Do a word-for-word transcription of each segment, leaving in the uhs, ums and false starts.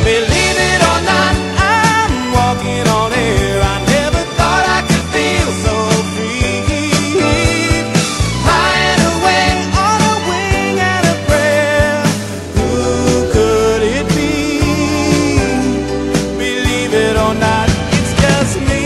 Believe it or not, I'm walking on air. I never thought I could feel so free. Flying away on a wing and a prayer. Who could it be? Believe it or not, it's just me.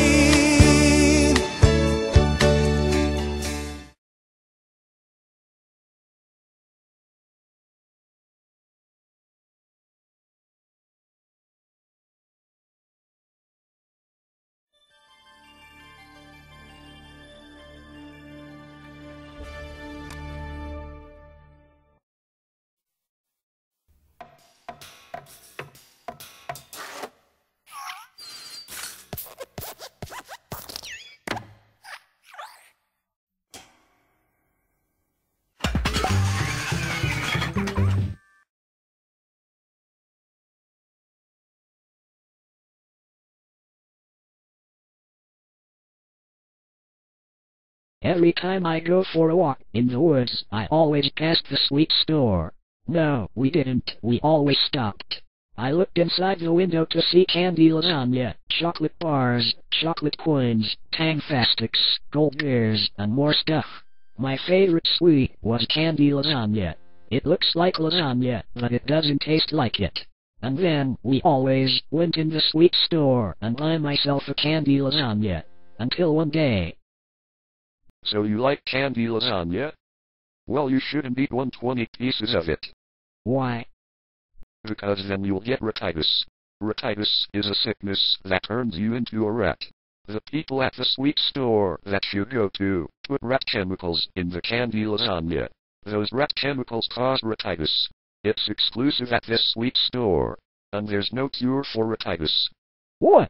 Every time I go for a walk in the woods, I always passed the sweet store. No, we didn't. We always stopped. I looked inside the window to see candy lasagna, chocolate bars, chocolate coins, tangfastics, gold bears, and more stuff. My favorite sweet was candy lasagna. It looks like lasagna, but it doesn't taste like it. And then, we always went in the sweet store and buy myself a candy lasagna. Until one day. So you like candy lasagna? Well, you shouldn't eat one hundred twenty pieces of it. Why? Because then you'll get ratitis. Ratitis is a sickness that turns you into a rat. The people at the sweet store that you go to put rat chemicals in the candy lasagna. Those rat chemicals cause ratitis. It's exclusive at this sweet store, and there's no cure for ratitis. What?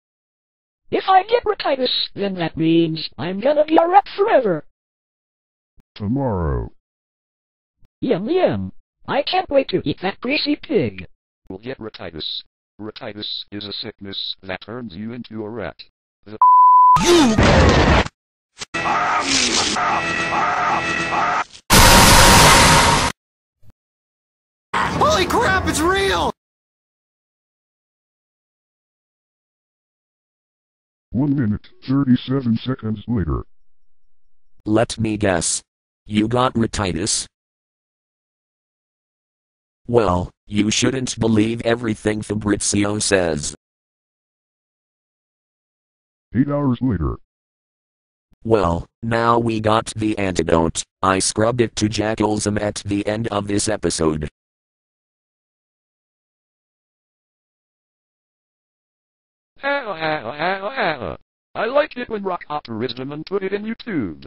If I get ratitis, then that means I'm gonna be a rat forever. Tomorrow. Yum yum. I can't wait to eat that greasy pig. You'll get ratitis. Ratitis is a sickness that turns you into a rat. The You! Holy crap, it's real! One minute, thirty-seven seconds later. Let me guess. You got ratitis? Well, you shouldn't believe everything Fabrizio says. Eight hours later. Well, now we got the antidote. I scrubbed it to Jakelsm at the end of this episode. Ha ha ha ha ha. I like it when Rock Optimism and put it in YouTube.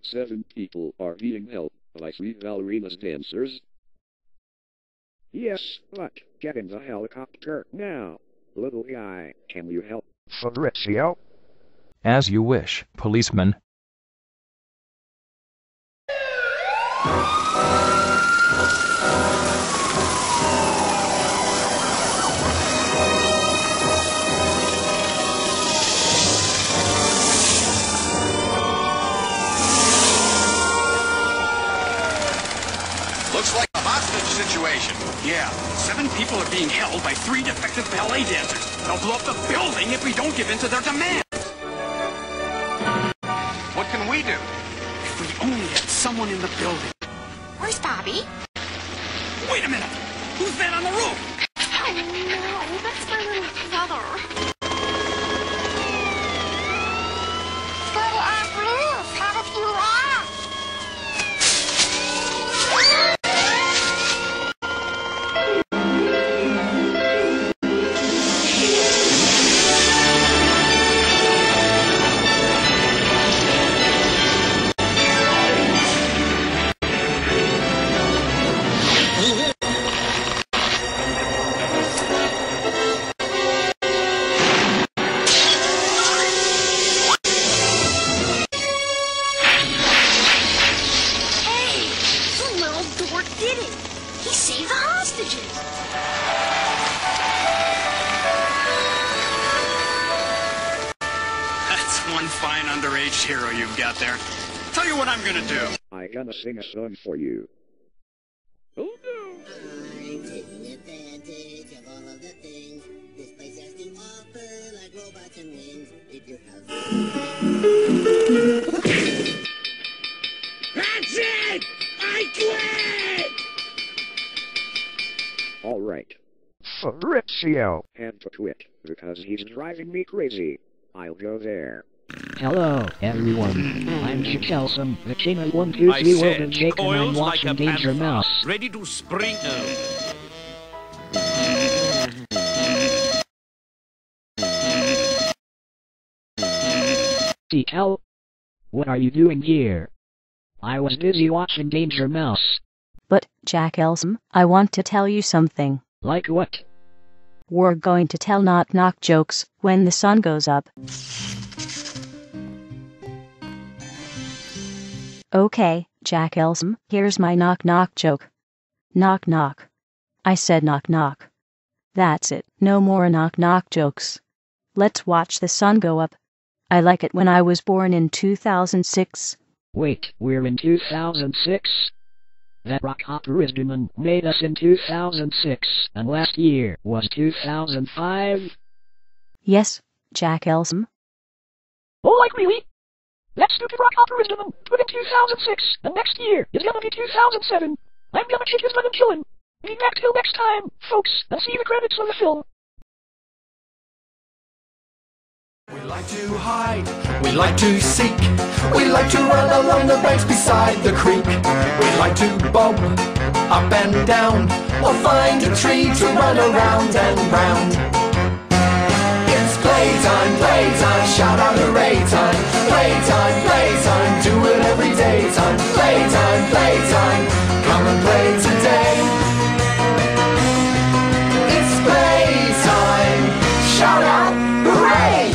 Seven people are being held by three Ballerinas dancers. Yes, but get in the helicopter now. Little guy, can you help? Fabrizio? As you wish, policeman. Looks like a hostage situation. Yeah, seven people are being held by three defective ballet dancers. They'll blow up the building if we don't give in to their demands. What can we do? If we only had someone in the building. Where's Bobby? Wait a minute! Who's that on the roof? Oh no, that's my little brother. But I'm blue. How if you are? One fine underage hero you've got there. Tell you what I'm gonna do. I gonna sing a song for you. Oh no! I'm taking advantage of all of the things this place has to offer, like robots and wings. If you have... That's it! I quit! Alright. Fabrizio! And to quit, because he's driving me crazy. I'll go there. Hello, everyone. I'm Jakelsm, the king of one, two, three, world and Jake, and I'm watching Danger Mouse. Ready to spring out. Decal? What are you doing here? I was busy watching Danger Mouse. But, Jakelsm, I want to tell you something. Like what? We're going to tell knock-knock jokes when the sun goes up. Okay, Jakelsm, here's my knock-knock joke. Knock-knock. I said knock-knock. That's it, no more knock-knock jokes. Let's watch the sun go up. I like it when I was born in two thousand six. Wait, we're in two thousand six? That rock opera's man made us in two thousand six, and last year was two thousand five? Yes, Jakelsm. Oh, like really? That stupid rock opera's man put in two thousand six, and next year is gonna be two thousand seven. I'm gonna kick his butt and kill him. Be back till next time, folks, and see the credits of the film. We like to hide, we like to seek, we like to run along the banks beside the creek. We like to bob up and down, or find a tree to run around and round. It's playtime, playtime, shout out hooray time. Playtime, playtime, do it every day time. Playtime, playtime, come and play today. It's playtime, shout out hooray!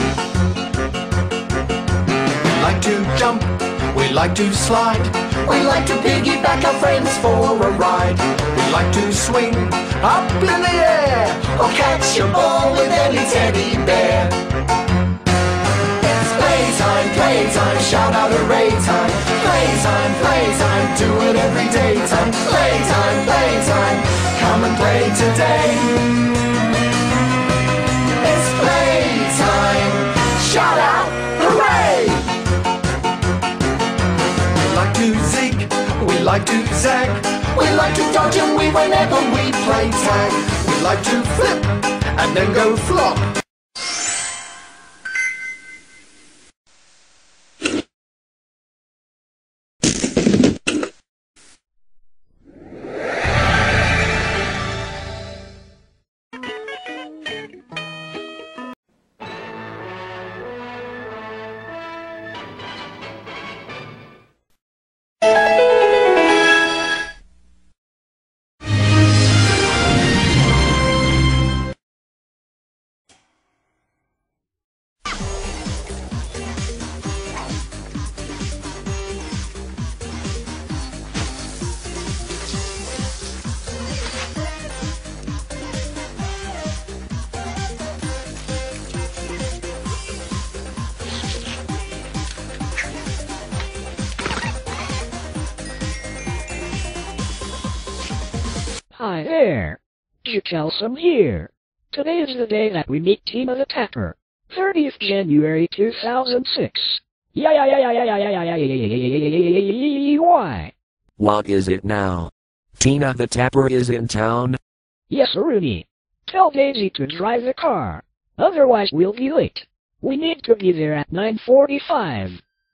We like to jump, we like to slide, we like to piggyback our friends for a ride. We like to swing up in the air, or catch a ball with any teddy bear. It's playtime, playtime, shout out hooray time. Playtime, playtime, do it every day time. Playtime, playtime, come and play today. It's playtime, shout out hooray! We like to zig, we like to zag, we like to dodge and weave whenever we play tag. We like to flip and then go flop. Hi there. Jakelsm here. Today is the day that we meet Tina the Tapper. thirtieth January two thousand six. Yeah, yeah, yeah, yeah, yeah, yeah, yeah, yeah, yeah, yeah, yeah, why? What is it now? Tina the Tapper is in town? Yes, Rooney. Tell Daisy to drive the car. Otherwise we'll be late. We need to be there at nine forty-five.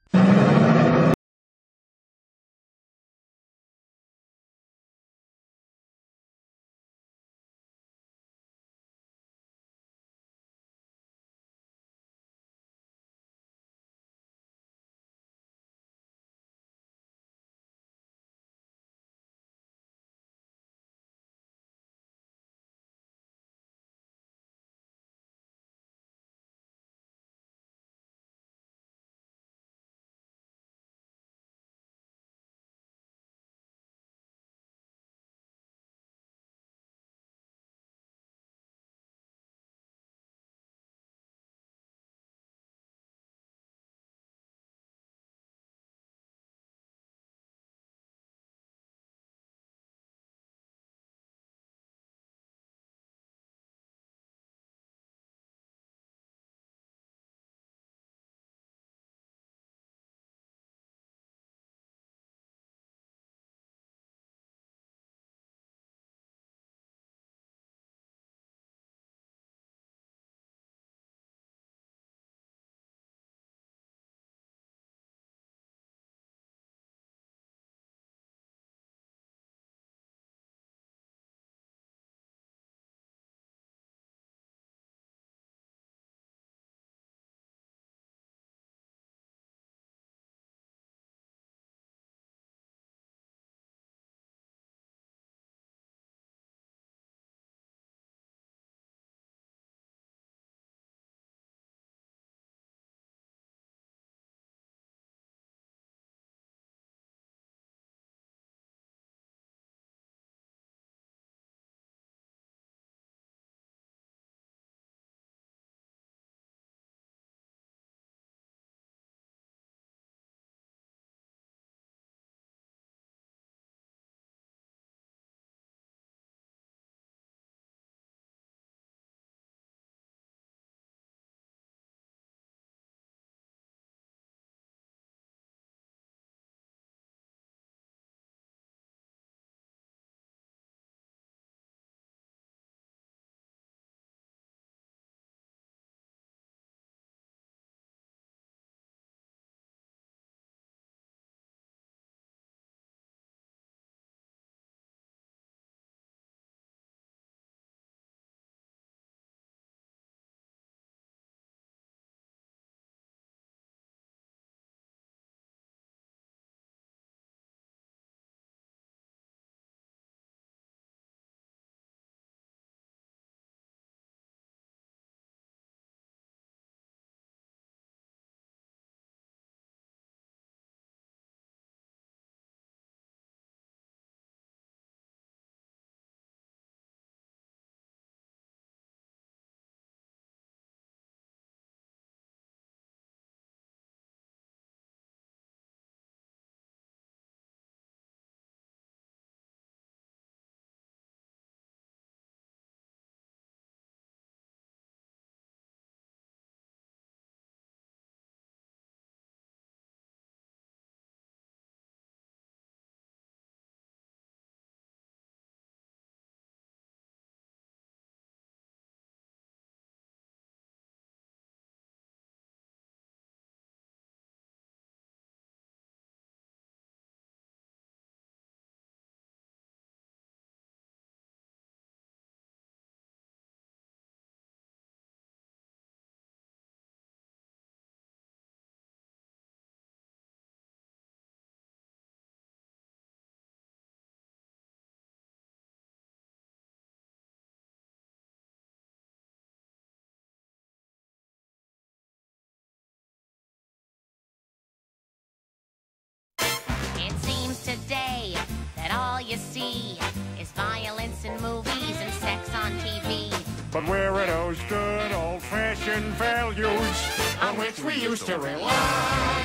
Today that all you see is violence in movies and sex on T V. But where are those good old-fashioned values on which we used to rely?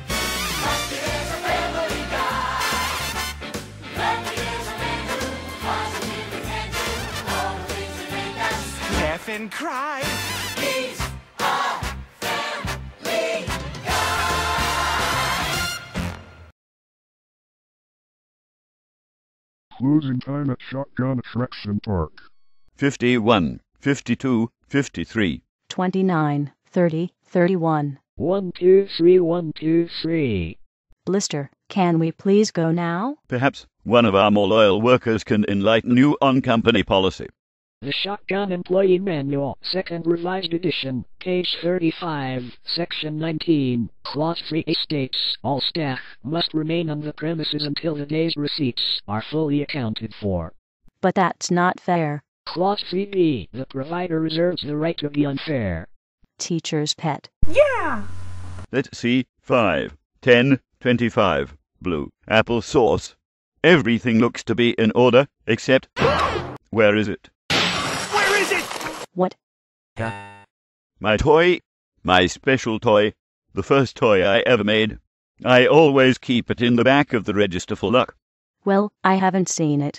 Lucky is a family guy. Lucky is a man who positively and cry. He's a family guy. Closing time at Shotgun Attraction Park. fifty-one, fifty-two, fifty-three. twenty-nine, thirty, thirty-one. One, two, three, one, two, three. Blister, can we please go now? Perhaps one of our more loyal workers can enlighten you on company policy. The Shotgun Employee Manual, second revised edition, page thirty-five, section nineteen, clause three A states, all staff must remain on the premises until the day's receipts are fully accounted for. But that's not fair. Clause three B, the provider reserves the right to be unfair. Teacher's pet. Yeah! Let's see. Five, ten, twenty-five. Blue. Apple sauce. Everything looks to be in order, except... Where is it? Where is it? What? My toy. My special toy. The first toy I ever made. I always keep it in the back of the register for luck. Well, I haven't seen it.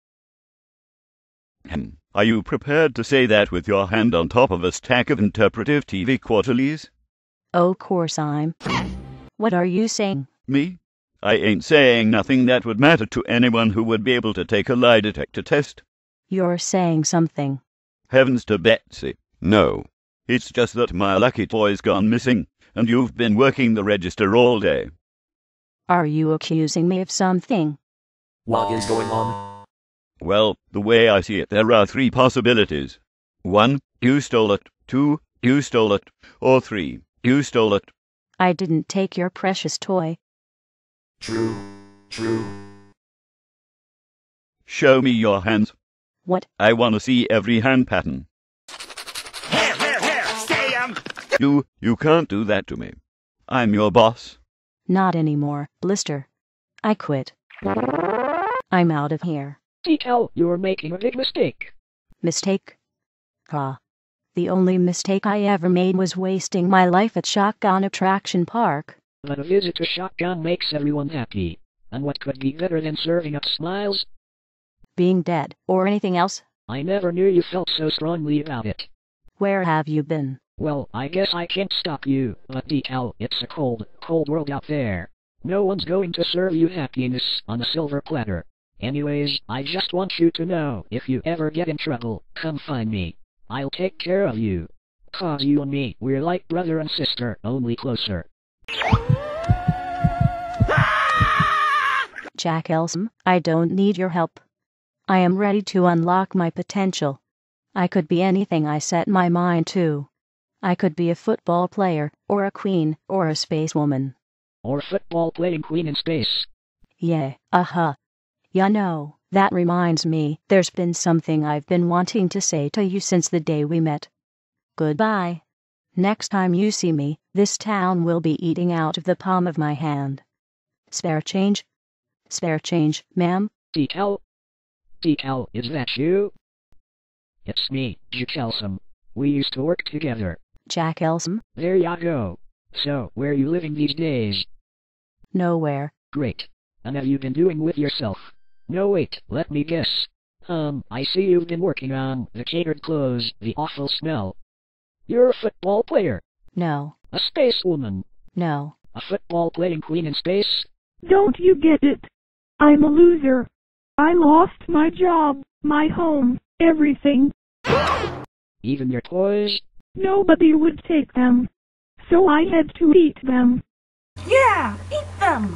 Hmm. Are you prepared to say that with your hand on top of a stack of interpretive T V quarterlies? Oh, course I'm. What are you saying? Me? I ain't saying nothing that would matter to anyone who would be able to take a lie detector test. You're saying something. Heavens to Betsy. No. It's just that my lucky toy's gone missing, and you've been working the register all day. Are you accusing me of something? What is going on? Well, the way I see it, there are three possibilities. One, you stole it. Two, you stole it. Or three, you stole it. I didn't take your precious toy. True. True. Show me your hands. What? I want to see every hand pattern. Here, here, here! Stay, um... You, you can't do that to me. I'm your boss. Not anymore, Blister. I quit. I'm out of here. Decal, you're making a big mistake. Mistake? Ah. The only mistake I ever made was wasting my life at Shotgun Attraction Park. But a visit to Shotgun makes everyone happy. And what could be better than serving up smiles? Being dead, or anything else? I never knew you felt so strongly about it. Where have you been? Well, I guess I can't stop you, but Decal, it's a cold, cold world out there. No one's going to serve you happiness on a silver platter. Anyways, I just want you to know, if you ever get in trouble, come find me. I'll take care of you. 'Cause you and me, we're like brother and sister, only closer. Jakelsm, I don't need your help. I am ready to unlock my potential. I could be anything I set my mind to. I could be a football player, or a queen, or a spacewoman. Or a football playing queen in space. Yeah, uh-huh. You know, that reminds me, there's been something I've been wanting to say to you since the day we met. Goodbye. Next time you see me, this town will be eating out of the palm of my hand. Spare change? Spare change, ma'am? Decal? Decal, is that you? It's me, Jakelsm. We used to work together. Jakelsm? There ya go. So, where are you living these days? Nowhere. Great. And have you been doing with yourself? No wait, let me guess. Um, I see you've been working on the catered clothes, the awful smell. You're a football player. No. A spacewoman. No. A football playing queen in space. Don't you get it? I'm a loser. I lost my job, my home, everything. Even your toys? Nobody would take them. So I had to eat them. Yeah, eat them!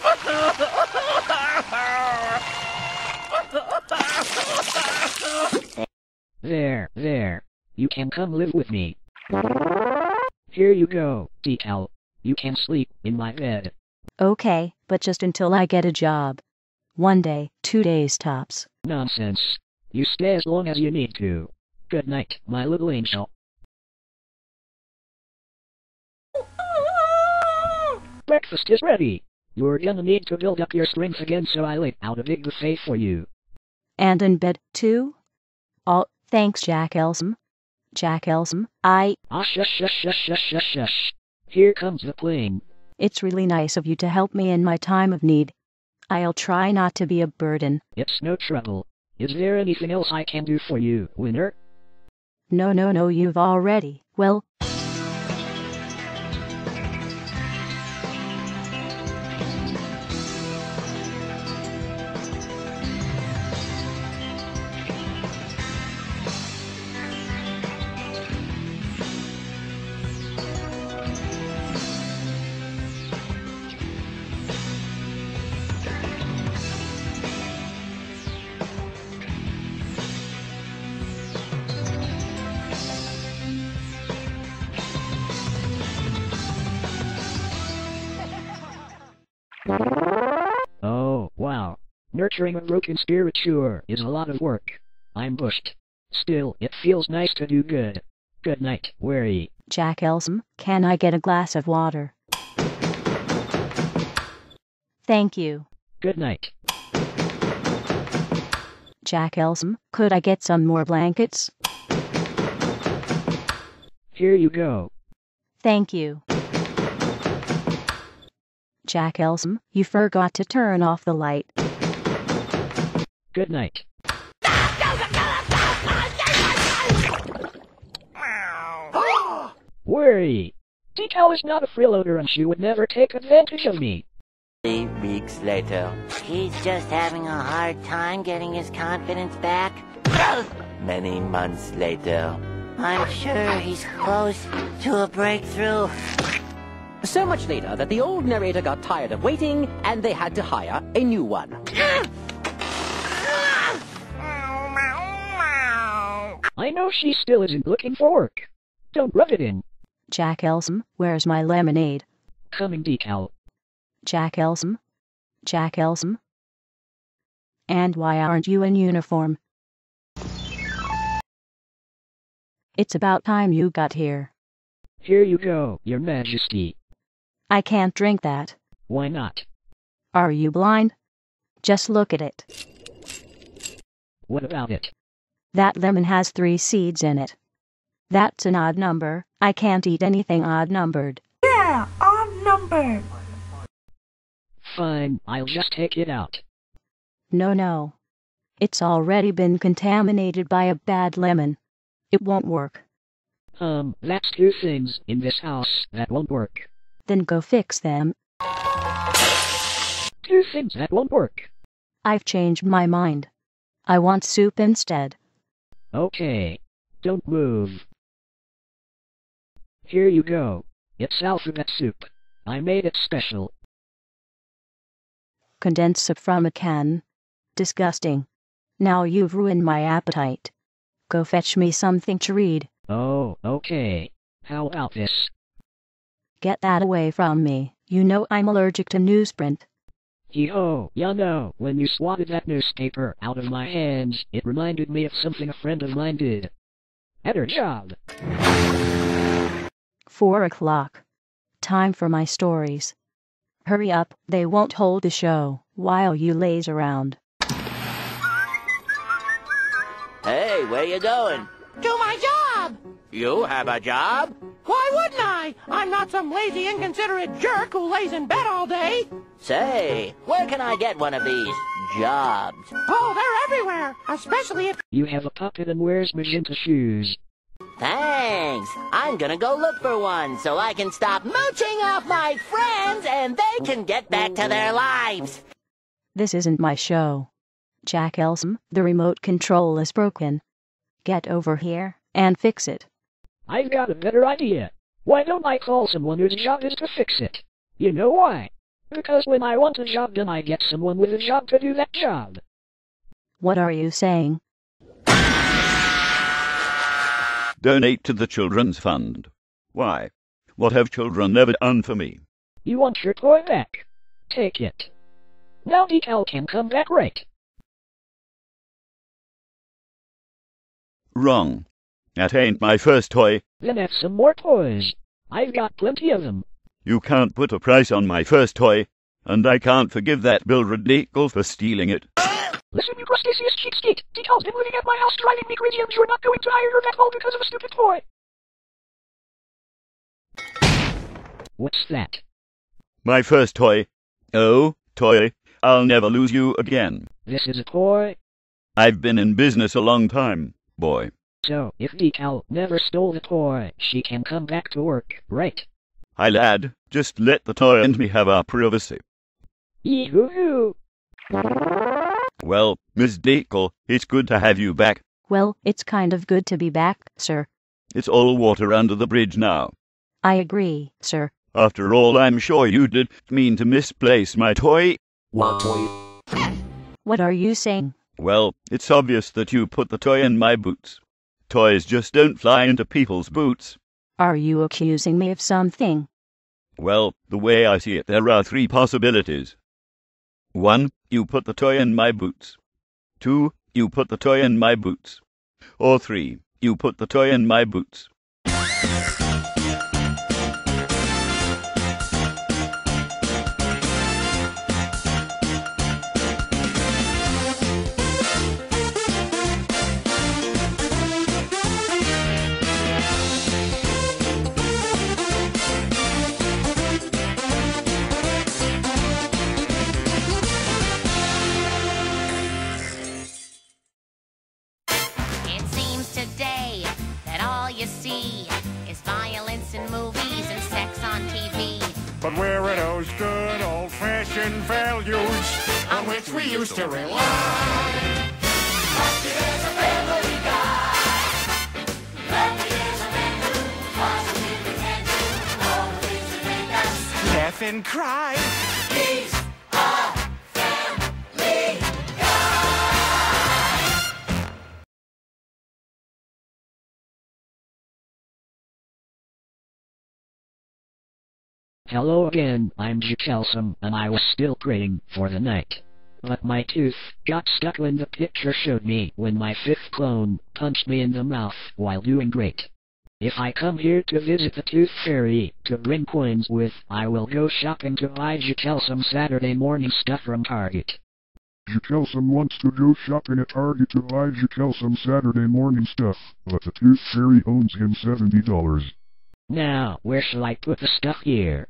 There, there. You can come live with me. Here you go, Decal. You can sleep in my bed. Okay, but just until I get a job. One day, two days tops. Nonsense. You stay as long as you need to. Good night, my little angel. Breakfast is ready. You're gonna need to build up your strength again, so I laid out a big buffet for you. And in bed, too? Oh, thanks, Jakelsm. Jakelsm, I... Ah, shush, shush, shush, shush, shush, shush. Here comes the plane. It's really nice of you to help me in my time of need. I'll try not to be a burden. It's no trouble. Is there anything else I can do for you, winner? No, no, no, you've already, well... Oh, wow. Nurturing a broken spirit sure is a lot of work. I'm bushed. Still, it feels nice to do good. Good night, Wary. Jakelsm, can I get a glass of water? Thank you. Good night. Jakelsm, could I get some more blankets? Here you go. Thank you. Jakelsm, you forgot to turn off the light. Good night. Worry! Decal is not a freeloader and she would never take advantage of me. Three weeks later. He's just having a hard time getting his confidence back. Many months later. I'm sure he's close to a breakthrough. So much later that the old narrator got tired of waiting and they had to hire a new one. I know she still isn't looking for work. Don't rub it in. Jakelsm, where's my lemonade? Coming, Decal. Jakelsm? Jakelsm? And why aren't you in uniform? It's about time you got here. Here you go, Your Majesty. I can't drink that. Why not? Are you blind? Just look at it. What about it? That lemon has three seeds in it. That's an odd number. I can't eat anything odd-numbered. Yeah, odd number. Fine, I'll just take it out. No, no. It's already been contaminated by a bad lemon. It won't work. Um, that's two things in this house that won't work. Then go fix them. Two things that won't work. I've changed my mind. I want soup instead. Okay. Don't move. Here you go. It's alphabet soup. I made it special. Condensed soup from a can. Disgusting. Now you've ruined my appetite. Go fetch me something to read. Oh, okay. How about this? Get that away from me. You know I'm allergic to newsprint. Hee-ho, ya know, when you swatted that newspaper out of my hands, it reminded me of something a friend of mine did. At her job. Four o'clock. Time for my stories. Hurry up, they won't hold the show while you laze around. Hey, where you going? To my job! You have a job? Why wouldn't I? I'm not some lazy, inconsiderate jerk who lays in bed all day. Say, where can I get one of these jobs? Oh, they're everywhere, especially if... You have a puppet and wears magenta shoes. Thanks. I'm gonna go look for one so I can stop mooching off my friends and they can get back to their lives. This isn't my show. Jakelsm, the remote control is broken. Get over here and fix it. I've got a better idea. Why don't I call someone whose job is to fix it? You know why? Because when I want a job done, I get someone with a job to do that job. What are you saying? Donate to the Children's Fund. Why? What have children never done for me? You want your toy back? Take it. Now Decal can come back right. Wrong. That ain't my first toy. Then have some more toys. I've got plenty of them. You can't put a price on my first toy, and I can't forgive that Ballerinas for stealing it. Listen, you crustaceous cheapskate. Decal's been living at my house driving me crazy, and you're not going to hire her vet all because of a stupid toy. What's that? My first toy. Oh, toy. I'll never lose you again. This is a toy? I've been in business a long time, boy. So, if Decal never stole the toy, she can come back to work, right? Hi lad, just let the toy and me have our privacy. Yee-hoo-hoo! Well, Miss Decal, it's good to have you back. Well, it's kind of good to be back, sir. It's all water under the bridge now. I agree, sir. After all, I'm sure you didn't mean to misplace my toy. What toy? What are you saying? Well, it's obvious that you put the toy in my boots. Toys just don't fly into people's boots. Are you accusing me of something? Well, the way I see it, there are three possibilities. One, you put the toy in my boots. Two, you put the toy in my boots. Or three, you put the toy in my boots. But where are those good old-fashioned values on which we used to rely? Lucky there's a family guy. Lucky there's a man who positively can do all the things that make us laugh and cry. He's a family guy. Hello again, I'm Jakelsm, and I was still praying for the night. But my tooth got stuck when the picture showed me when my fifth clone punched me in the mouth while doing great. If I come here to visit the Tooth Fairy to bring coins with, I will go shopping to buy Jakelsm Saturday morning stuff from Target. Jakelsm wants to go shopping at Target to buy Jakelsm Saturday morning stuff, but the Tooth Fairy owns him seventy dollars. Now, where shall I put the stuff here?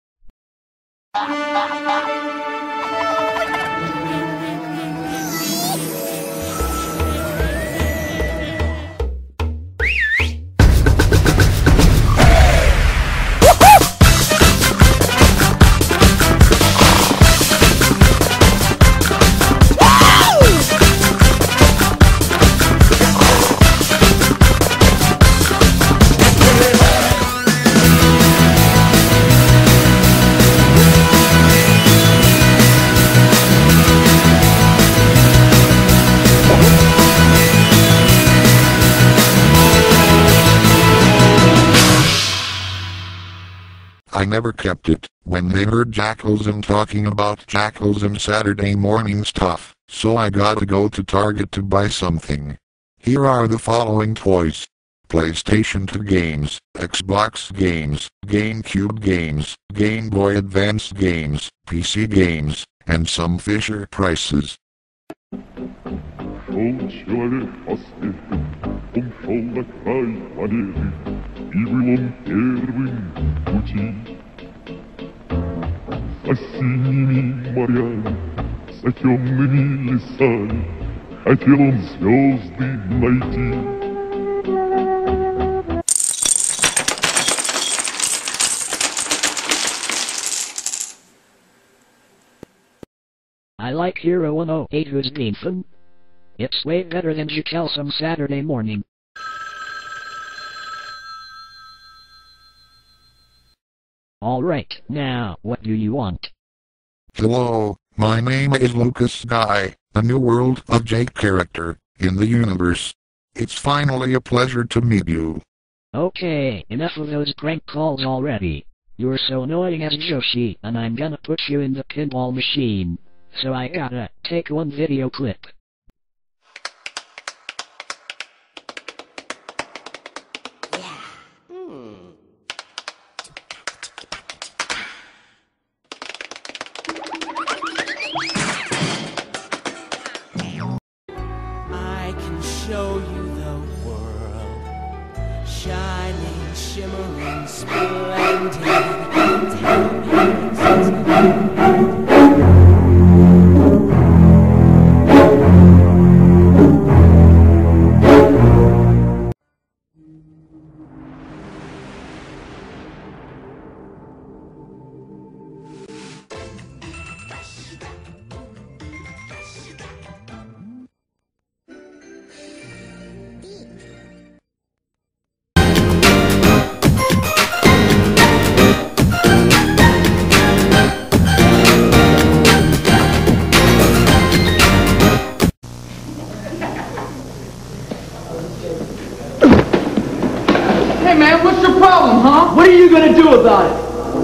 I never kept it when they heard Jakelsm talking about Jakelsm Saturday morning stuff, so I gotta go to Target to buy something. Here are the following toys: PlayStation two games, Xbox games, GameCube games, Game Boy Advance games, P C games, and some Fisher Prices. Осенними морями, за темными лесами, хотел он звезды найти. I like Hero one oh eight who's been fun. It's way better than Jakelsm Saturday morning. Alright, now, what do you want? Hello, my name is Lucas Guy, the New World of Jake character in the universe. It's finally a pleasure to meet you. Okay, enough of those prank calls already. You're so annoying as Joshi, and I'm gonna put you in the pinball machine. So I gotta take one video clip. I can show you the world, shining, shimmering, splendid. Tell me what's do about it?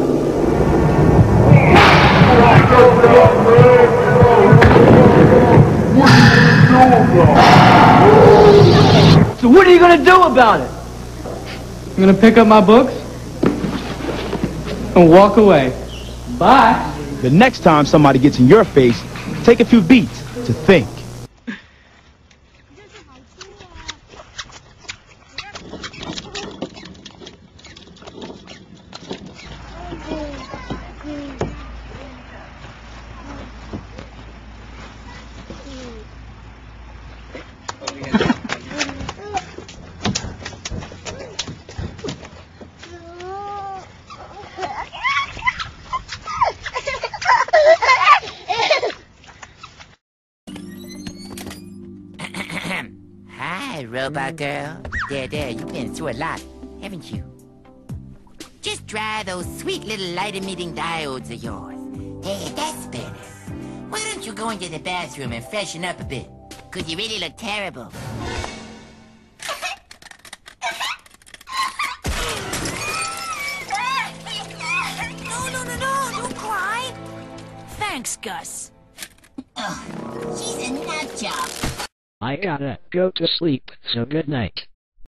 So what are you gonna do about it? I'm gonna pick up my books and walk away. Bye. The next time somebody gets in your face, take a few beats to think. Hi, robot girl. There, there, you've been through a lot, haven't you? Just dry those sweet little light-emitting diodes of yours. Hey, that's better. Why don't you go into the bathroom and freshen up a bit? Cause you really look terrible. No, no, no, no, don't cry. Thanks, Gus. Oh, she's a nut job. I gotta go to sleep, so good night.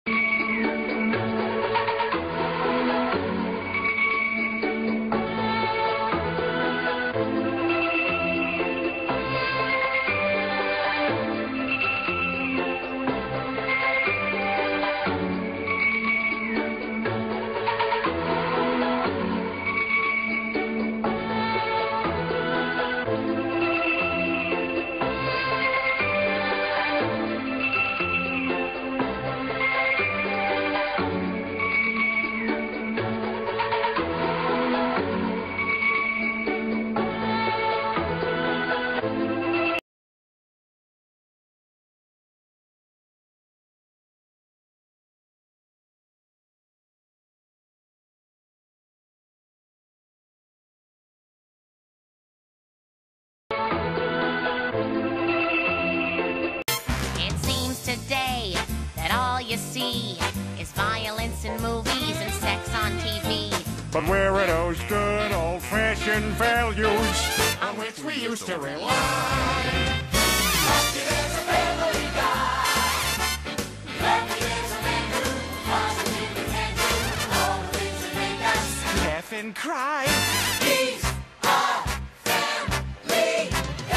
Today, that all you see is violence in movies and sex on T V. But where are those good old-fashioned values on which we used to rely? Lucky there's a family guy. Lucky there's a man who positively can do all the things that make us Laugh and cry. He's a family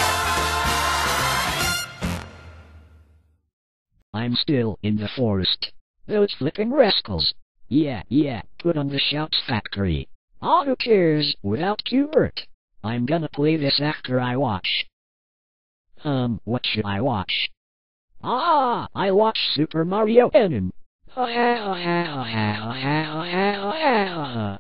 guy. I'm still in the forest. Those flipping rascals. Yeah, yeah, put on the Shouts Factory. Ah, who cares, without Qbert. I'm gonna play this after I watch. Um, what should I watch? Ah, I watch Super Mario N. Ha ha ha ha ha ha ha ha ha ha.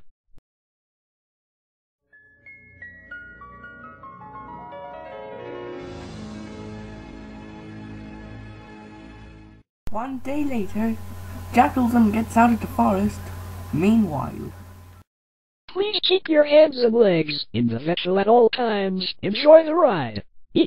One day later, Jakelsm gets out of the forest. Meanwhile, Please keep your hands and legs in the vessel at all times. Enjoy the ride.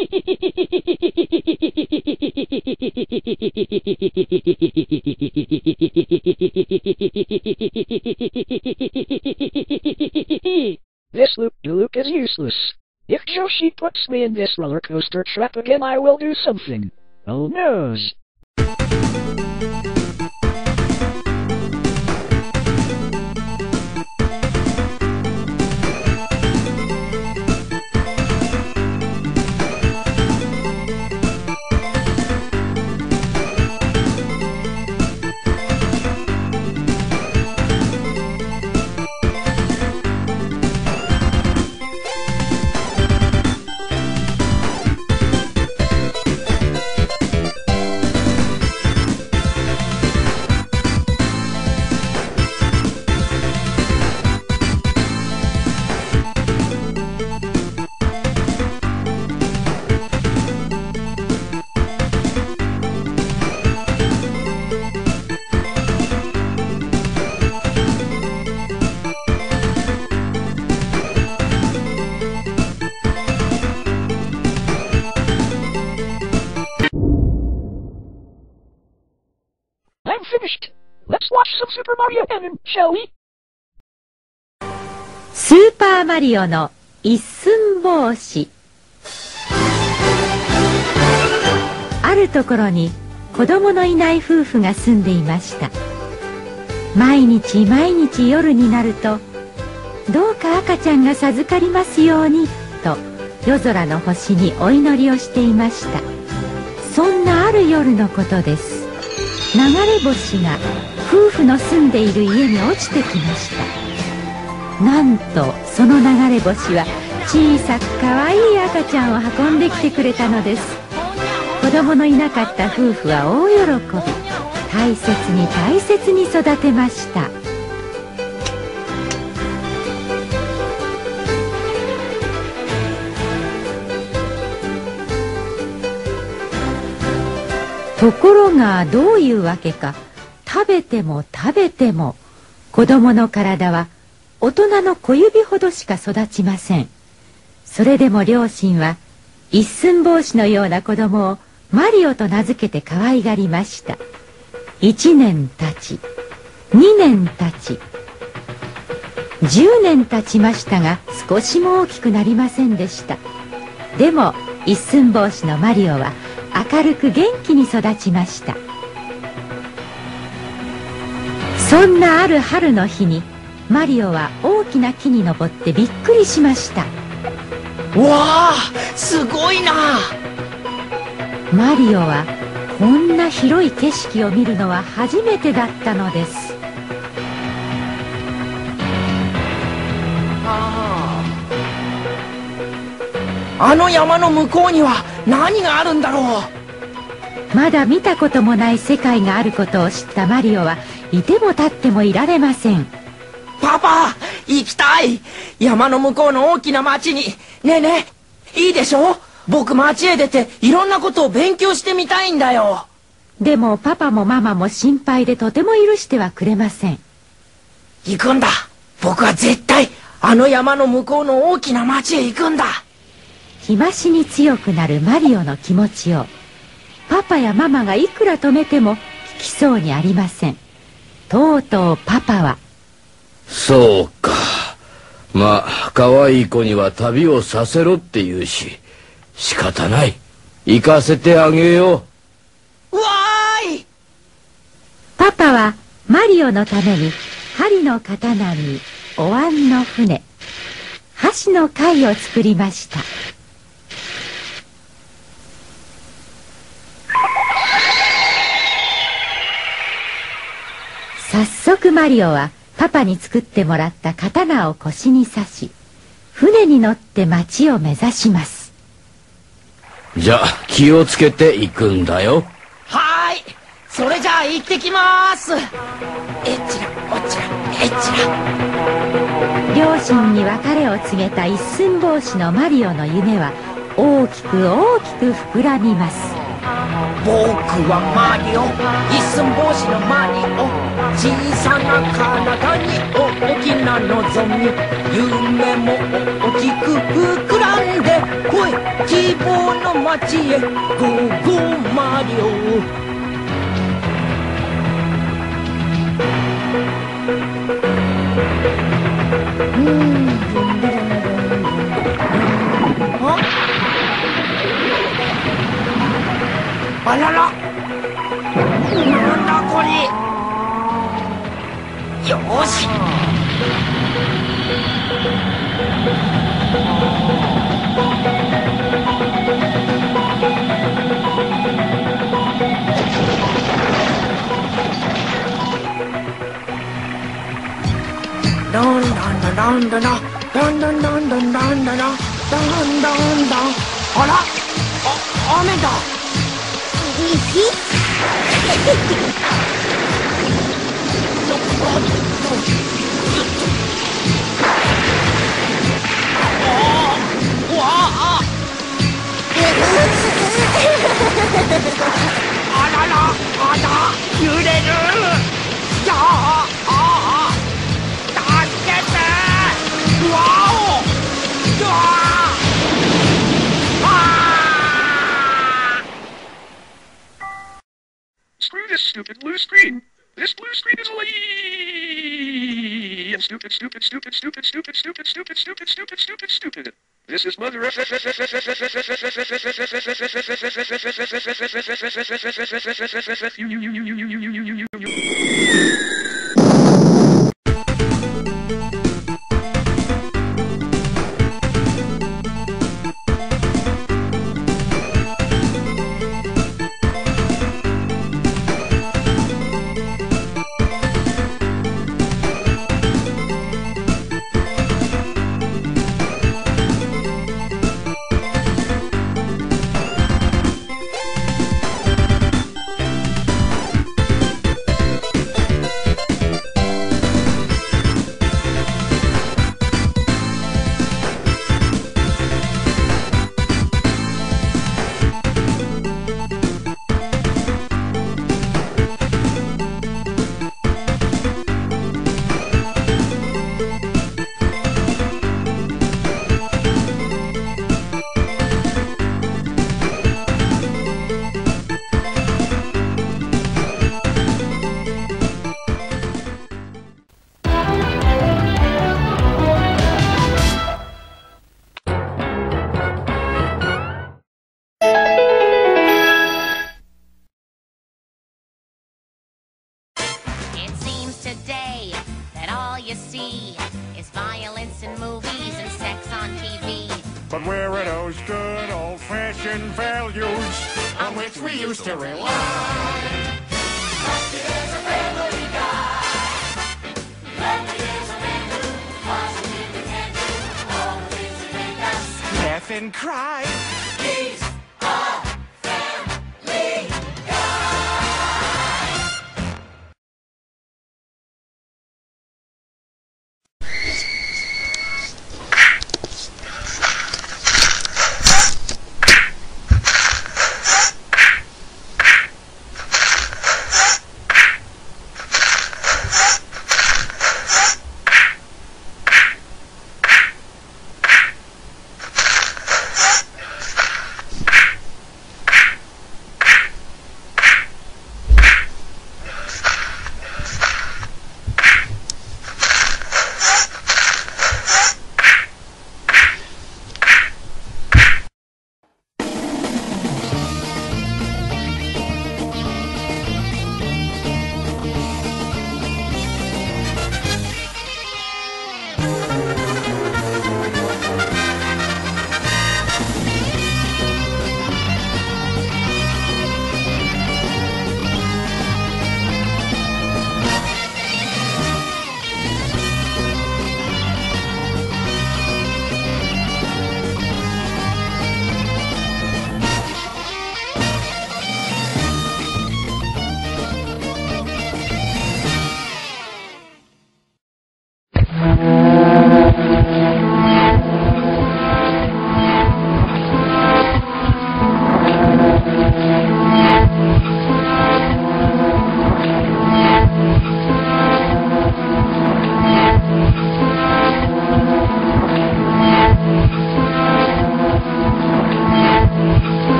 This loop-de-loop is useless. If Joshi puts me in this roller coaster trap again, I will do something. Oh noes. I'm finished. Let's watch some Super Mario N, shall we? スーパーマリオの一寸法師。あるところに子供のいない夫婦が住んでいました。毎日毎日夜になると、どうか赤ちゃんが授かりますようにと夜空の星にお祈りをしていました。そんなある夜のことです。流れ星が夫婦の住んでいる家に落ちてきました。なんとその流れ星は小さくかわいい赤ちゃんを運んできてくれたのです。子供のいなかった夫婦は大喜び、大切に大切に育てました。ところがどういうわけか、食べても食べても子供の体は大人の小指ほどしか育ちません。それでも両親は一寸法師のような子供をマリオと名付けて可愛がりました。一年経ち、二年経ち、十年経ちましたが、少しも大きくなりませんでした。でも一寸法師のマリオは明るく元気に育ちました。そんなある春の日にマリオは大きな木に登ってびっくりしました。 わあ、すごいな。 マリオはこんな広い景色を見るのは初めてだったのです。 ああ、あの山の向こうには何があるんだろう。まだ見たこともない世界があることを知ったマリオはいても立ってもいられません。 パパ、行きたい。山の向こうの大きな町に。ねえねえ、いいでしょ。僕町へ出ていろんなことを勉強してみたいんだよ。 でもパパもママも心配でとても許してはくれません。 行くんだ。僕は絶対あの山の向こうの大きな町へ行くんだ。 日増しに強くなるマリオの気持ちをパパやママがいくら止めても聞きそうにありません。とうとうパパは、 そうか、まあ可愛い子には旅をさせろって言うし、仕方ない、行かせてあげよう。わーい。 パパはマリオのために針の刀にお椀の船、箸の貝を作りました。早速マリオはパパに作ってもらった刀を腰に刺し、船に乗って町を目指します。 じゃあ気をつけて行くんだよ。 はーい、それじゃあ行ってきまーす。えっちらおっちらえっちら。 両親に別れを告げた一寸法師のマリオの夢は大きく大きく膨らみます。 僕はマリオ、一寸法師のマリオ。小さな体に大きな望み、夢も大きく膨らんで、ほい希望の街へゴーゴーマリオ。うんああらら、なんだこれ。よーし。どんどんどんどんどんどんどんどんどんどんどんどんどんどん。あら、あ、雨だ。あらら、あら、揺れる。やあ、ああ、助けて。わお、うわあ。 Screw this stupid blue screen. This blue screen is and stupid, stupid, stupid, stupid, stupid, stupid, stupid, stupid, stupid, stupid, stupid. This is Mother. You, you, you, you, you, you, you, you, you, you, you. But where are those good old-fashioned values on which we used to rely? Rusty is a family guy. Randy is a man who positively can do all the things that make us Laugh and cry. He's a family guy.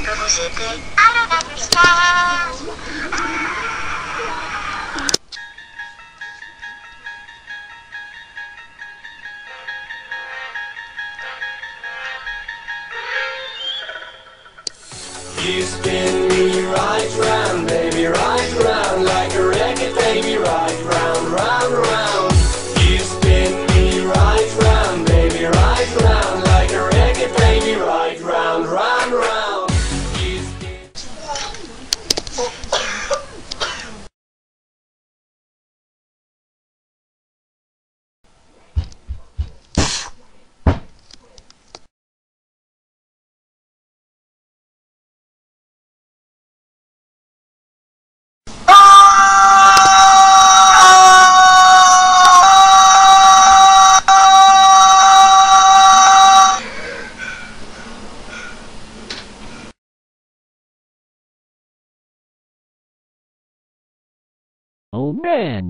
欲しくあるのでした。 You spin me right round, baby, right round, like a record, baby, right round, round, round. You spin me right round, baby, right round, like a record, baby, right round, round, round. You spin... Oh man!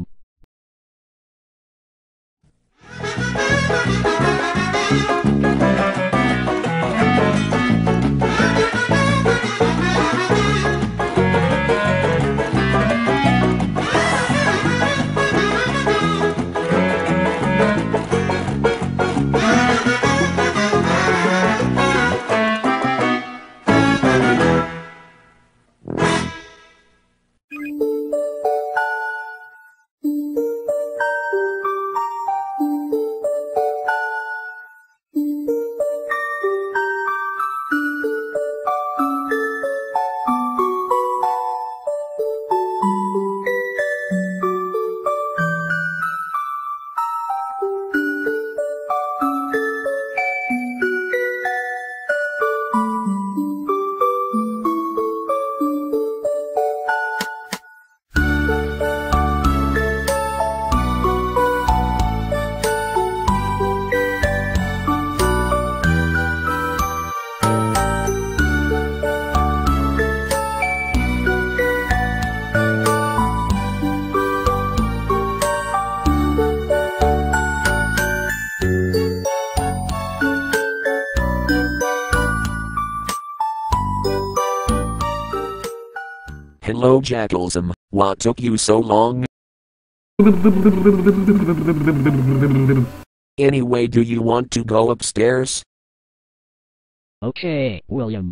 Hello Jakelsm, what took you so long? Anyway, do you want to go upstairs? Okay, William.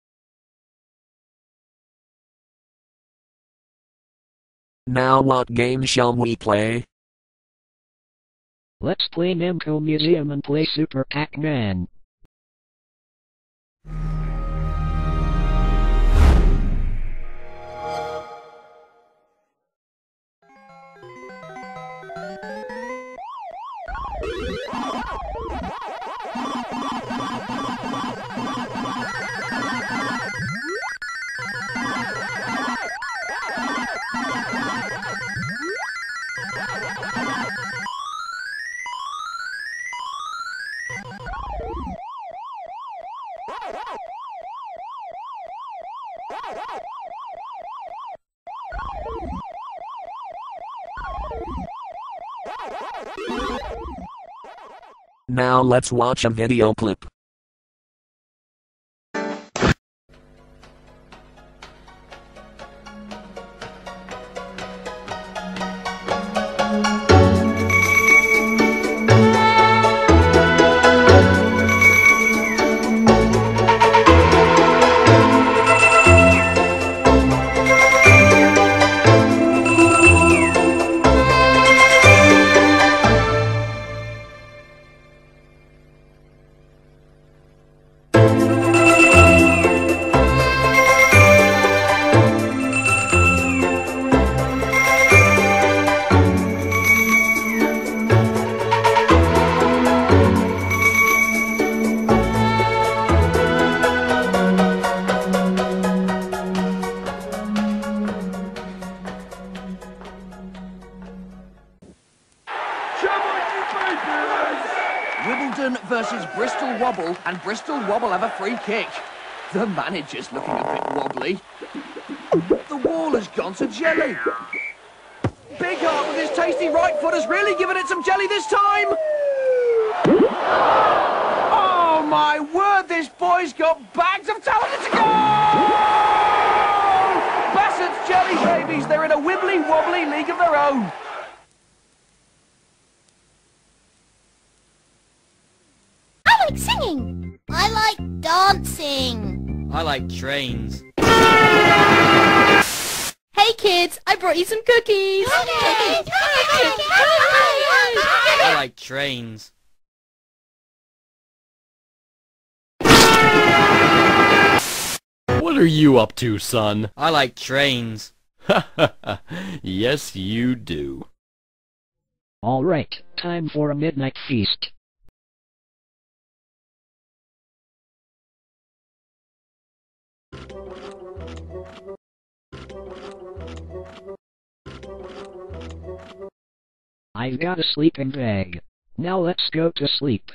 Now what game shall we play? Let's play Namco Museum and play Super Pac-Man. Now let's watch a video clip. Wimbledon versus Bristol Wobble, and Bristol Wobble have a free kick. The manager's looking a bit wobbly. The wall has gone to jelly. Big Heart with his tasty right foot has really given it some jelly this time. Oh my word, this boy boys got bags of talent to go! Bassett's Jelly Babies, they're in a wibbly wobbly league of their own. I like singing. I like dancing. I like trains. Hey kids, I brought you some cookies. I like trains. What are you up to, son? I like trains. Yes, you do. Alright, time for a midnight feast. I've got a sleeping bag. Now let's go to sleep.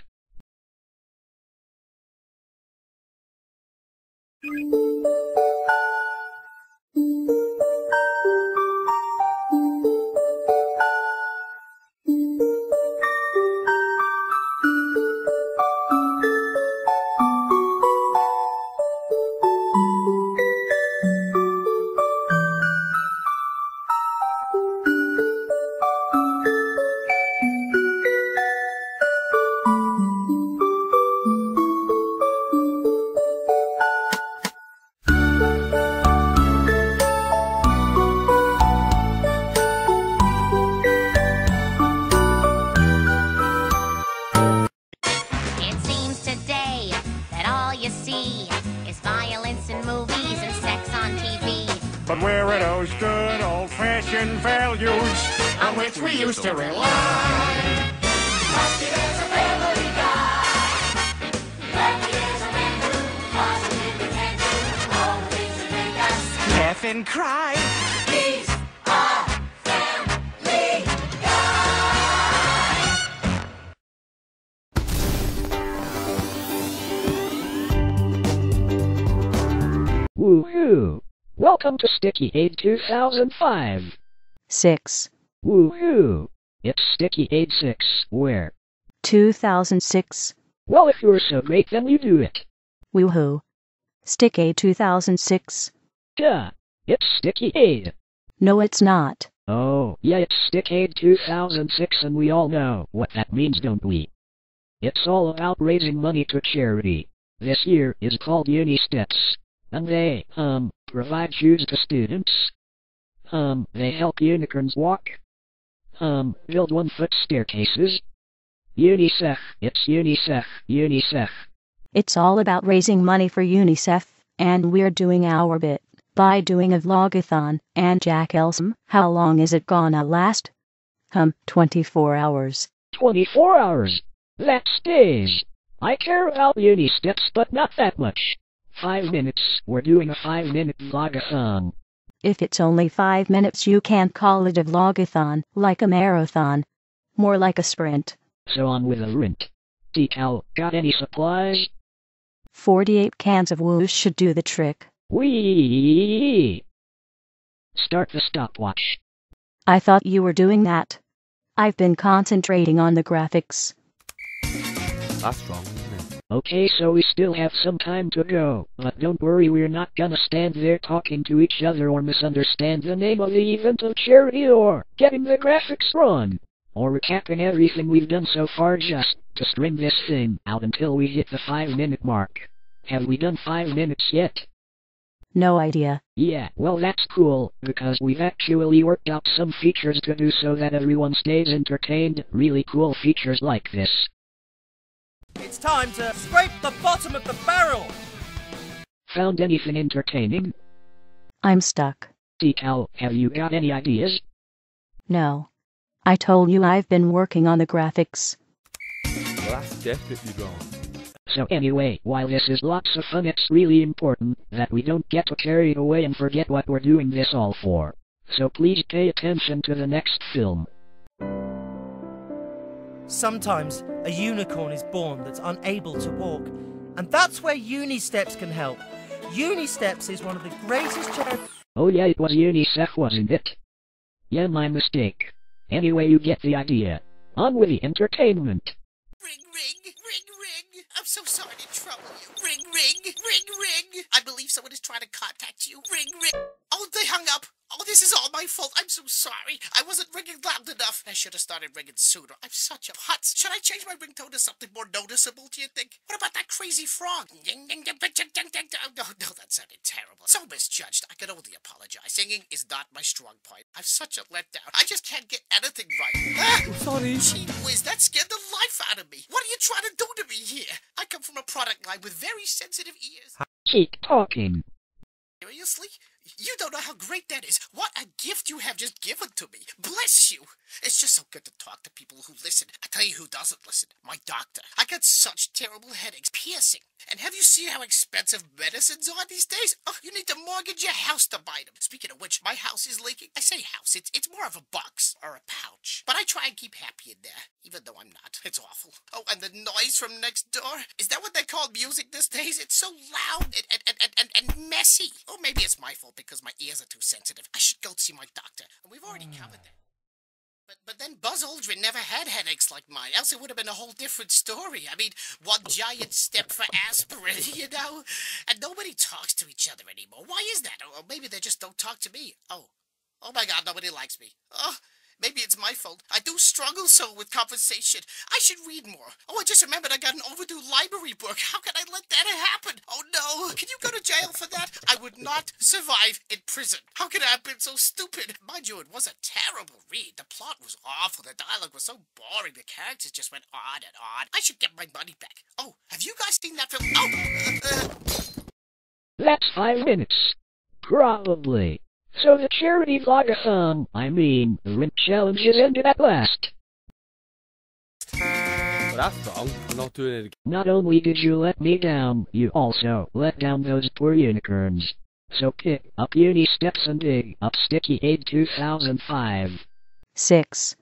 It seems today that all you see is violence in movies and sex on T V. But where are those good old-fashioned values on which we used to rely? Rusty is a family guy. Lefty is a man who positively can do all the things that make us Laugh and cry. He's a family Woohoo! Welcome to Sticky Aid two thousand five. six. Woohoo! It's Sticky Aid six, where? two thousand six. Well, if you're so great, then you do it. Woohoo. Stick A two thousand six. Duh! It's Sticky Aid. No, it's not. Oh, yeah, it's Stick Aid two thousand six, and we all know what that means, don't we? It's all about raising money to charity. This year is called Uni Steps, and they, um, provide shoes to students. Um, they help unicorns walk. Um, build one-foot staircases. UNICEF, it's UNICEF, UNICEF. It's all about raising money for UNICEF, and we're doing our bit by doing a vlog-a-thon. And Jakelsm, how long is it gonna last? Um, twenty-four hours. twenty-four hours? That's days. I care about uni steps, but not that much. Five minutes. We're doing a five-minute vlog-a-thon. If it's only five minutes, you can't call it a vlog-a-thon, like a marathon. More like a sprint. So on with the rint. Decal, got any supplies? forty-eight cans of whoosh should do the trick. Whee! Start the stopwatch. I thought you were doing that. I've been concentrating on the graphics. That's strong, isn't it? Okay, so we still have some time to go, but don't worry, we're not gonna stand there talking to each other or misunderstand the name of the event of charity or getting the graphics wrong, or recapping everything we've done so far just to string this thing out until we hit the five-minute mark. Have we done five minutes yet? No idea. Yeah, well that's cool, because we've actually worked out some features to do so that everyone stays entertained, really cool features like this. It's time to scrape the bottom of the barrel! Found anything entertaining? I'm stuck. Decal, have you got any ideas? No. I told you I've been working on the graphics. Well, that's definitely wrong. So anyway, while this is lots of fun, it's really important that we don't get too carried away and forget what we're doing this all for. So please pay attention to the next film. Sometimes a unicorn is born that's unable to walk, and that's where Uni Steps can help. Uni Steps is one of the greatest charities. Oh yeah, it was UNICEF, wasn't it? Yeah, my mistake. Anyway, you get the idea. On with the entertainment. Ring, ring, ring, ring. I'm so sorry to trouble you. Ring, ring, ring, ring. I believe someone is trying to contact you. Ring, ring. Oh, they hung up. Oh, this is all my fault. I'm so sorry. I wasn't ringing loud enough. I should have started ringing sooner. I'm such a putz. Should I change my ringtone to something more noticeable, do you think? What about that crazy frog? No, no, that sounded terrible. So misjudged. I can only apologize. Singing is not my strong point. I'm such a letdown. I just can't get anything right. Ah, sorry. Gee whiz, that scared the life out of me. What are you trying to do to me here? I come from a product line with very sensitive ears. Keep talking. Seriously? You don't know how great that is. What a gift you have just given to me. Bless you. It's just so good to talk to people who listen. I tell you who doesn't listen. My doctor. I got such terrible headaches. Piercing. And have you seen how expensive medicines are these days? Oh, you need to mortgage your house to buy them. Speaking of which, my house is leaking. I say house. It's, it's more of a box or a pouch. But I try and keep happy in there, even though I'm not. It's awful. Oh, and the noise from next door. Is that what they call music these days? It's so loud and, and, and, and, and messy. Or maybe it's my fault because my ears are too sensitive. I should go see my doctor. And we've already covered that. But, but then Buzz Aldrin never had headaches like mine, else it would have been a whole different story. I mean, one giant step for aspirin, you know? And nobody talks to each other anymore. Why is that? Or maybe they just don't talk to me. Oh. Oh my God, nobody likes me. Oh. Maybe it's my fault. I do struggle so with conversation. I should read more. Oh, I just remembered I got an overdue library book. How can I let that happen? Oh, no. Can you go to jail for that? I would not survive in prison. How could I have been so stupid? Mind you, it was a terrible read. The plot was awful. The dialogue was so boring. The characters just went on and on. I should get my money back. Oh, have you guys seen that film? Oh! Uh, uh... That's five minutes. Probably. So the charity Vlog-a-thon, I mean, the ring challenge is ended at last. Well, that's wrong. I'm not doing it again. Not only did you let me down, you also let down those poor unicorns. So pick up uni steps and dig up Sticky Aid two thousand five. Six.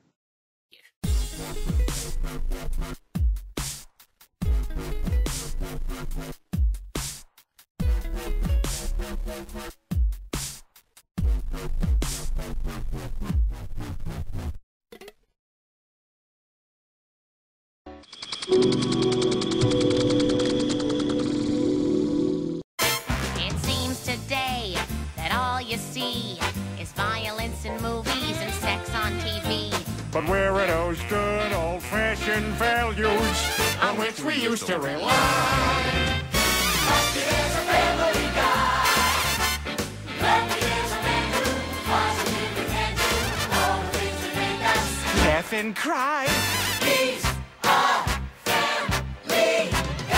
It seems today that all you see is violence in movies and sex on T V. But where are those good old-fashioned values on which we used to rely? Lucky there's a family guy. Lucky there's a man who positively can do all the things that make us Laugh and cry. He's a family guy.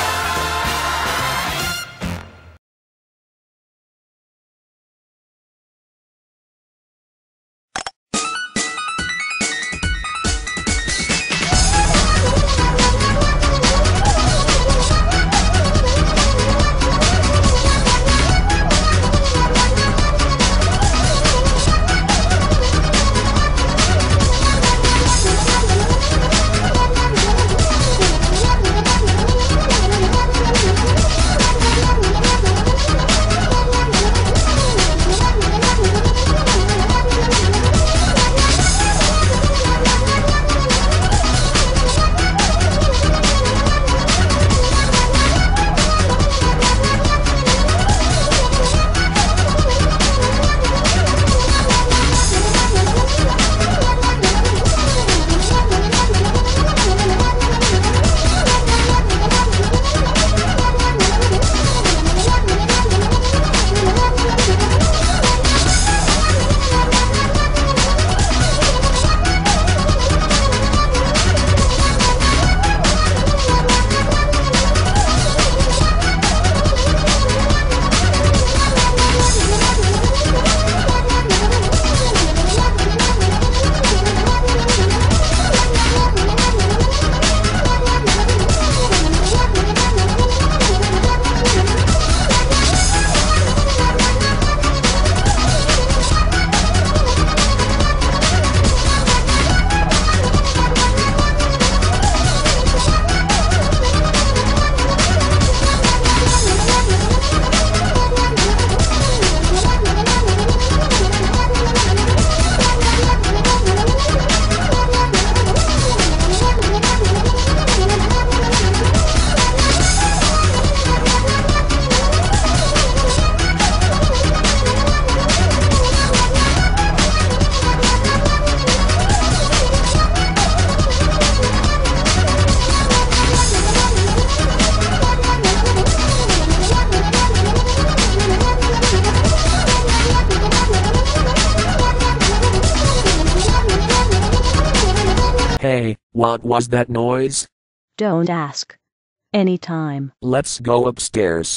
What was that noise? Don't ask. Anytime. Let's go upstairs.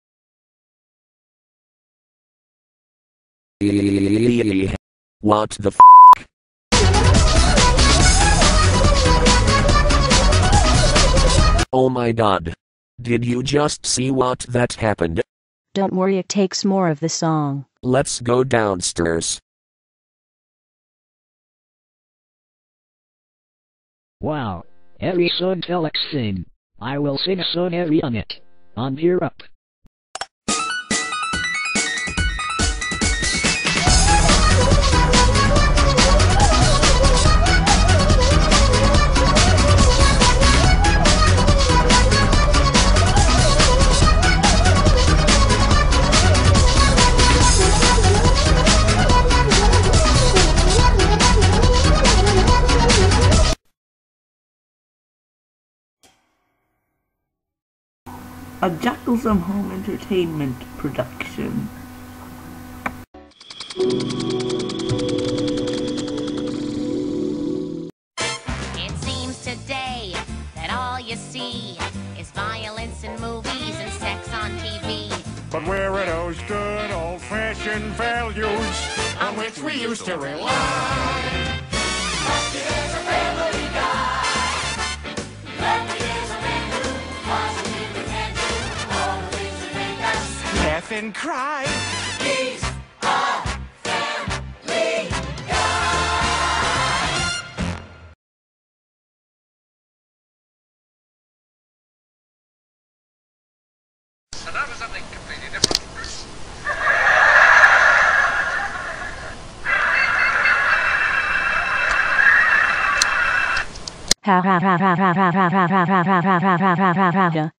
What the f***? Oh my god. Did you just see what that happened? Don't worry, it takes more of the song. Let's go downstairs. Wow. Every song Felix sing. I will sing a song every on it. On gear up. A Jakelsm home entertainment production. It seems today that all you see is violence in movies and sex on T V. But where are those good old-fashioned values on which we used to rely? Lucky is a family guy. Lucky is a man who positively can do all the things that make us laugh and cry. He's a family guy. And that was something completely different. Ha ha ha ha ha ha ha ha ha ha ha ha ha ha ha ha.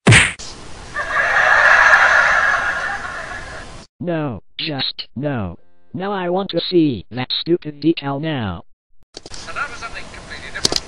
No, just no. Now I want to see that stupid decal now. And that was something completely different.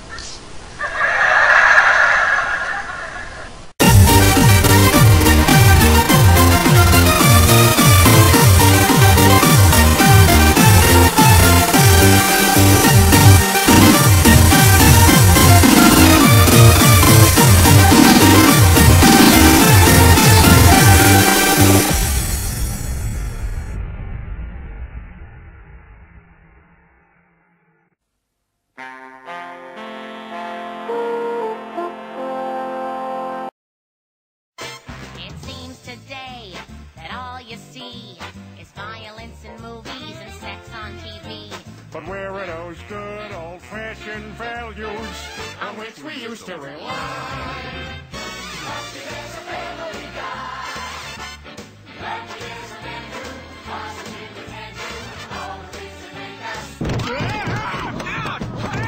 It seems today that all you see is violence in movies and sex on T V. But where are those good old-fashioned values on which we used to rely? Lucky is a family guy. Lucky is a man who positively can do all the things that make us.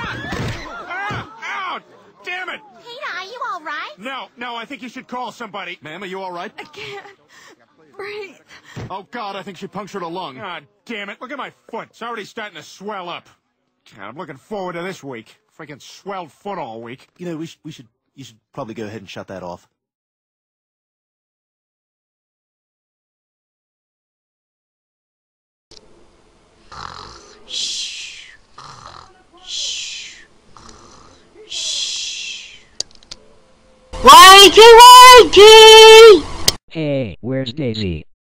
Ah! Out! Damn it! Peter, are you all right? No, no, I think you should call somebody. Ma'am, are you all right? I can't breathe. Oh, God, I think she punctured a lung. Ah, damn it. Look at my foot. It's already starting to swell up. God, I'm looking forward to this week. Freaking swelled foot all week. You know, we, sh we should, you should probably go ahead and shut that off. Shh. Shh. Shh. Wakey, wakey! Hey, where's Daisy?